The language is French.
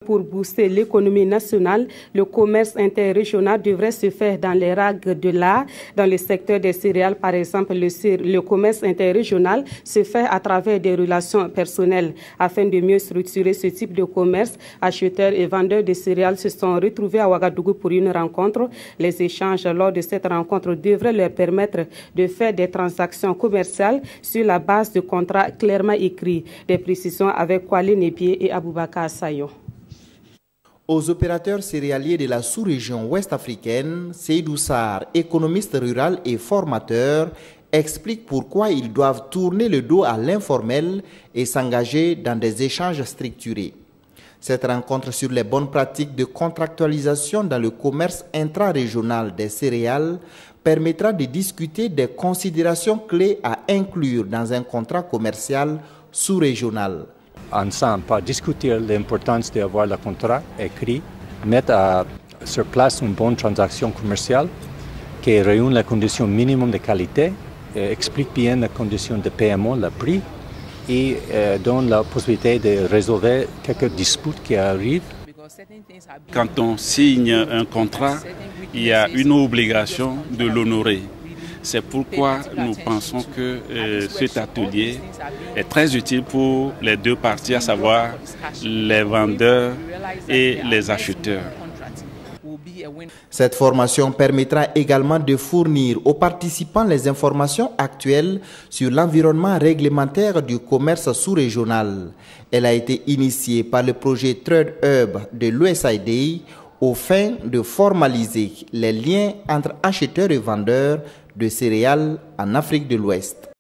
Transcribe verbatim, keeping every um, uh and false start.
Pour booster l'économie nationale, le commerce interrégional devrait se faire dans les règles de l'art. Dans le secteur des céréales, par exemple, le, le commerce interrégional se fait à travers des relations personnelles. Afin de mieux structurer ce type de commerce, acheteurs et vendeurs de céréales se sont retrouvés à Ouagadougou pour une rencontre. Les échanges lors de cette rencontre devraient leur permettre de faire des transactions commerciales sur la base de contrats clairement écrits. Des précisions avec Kwale Nebié et Aboubakar Sayo. Aux opérateurs céréaliers de la sous-région ouest-africaine, Seydou Sarr, économiste rural et formateur, explique pourquoi ils doivent tourner le dos à l'informel et s'engager dans des échanges structurés. Cette rencontre sur les bonnes pratiques de contractualisation dans le commerce intra-régional des céréales permettra de discuter des considérations clés à inclure dans un contrat commercial sous-régional. Ensemble, pour discuter l'importance d'avoir le contrat écrit, mettre à, sur place une bonne transaction commerciale qui réunit les conditions minimum de qualité, explique bien les conditions de paiement, le prix, et euh, donne la possibilité de résoudre quelques disputes qui arrivent. Quand on signe un contrat, il y a une obligation de l'honorer. C'est pourquoi nous pensons que euh, cet atelier est très utile pour les deux parties, à savoir les vendeurs et les acheteurs. Cette formation permettra également de fournir aux participants les informations actuelles sur l'environnement réglementaire du commerce sous-régional. Elle a été initiée par le projet Trade Hub de l'U S A I D aux fins de formaliser les liens entre acheteurs et vendeurs de céréales en Afrique de l'Ouest.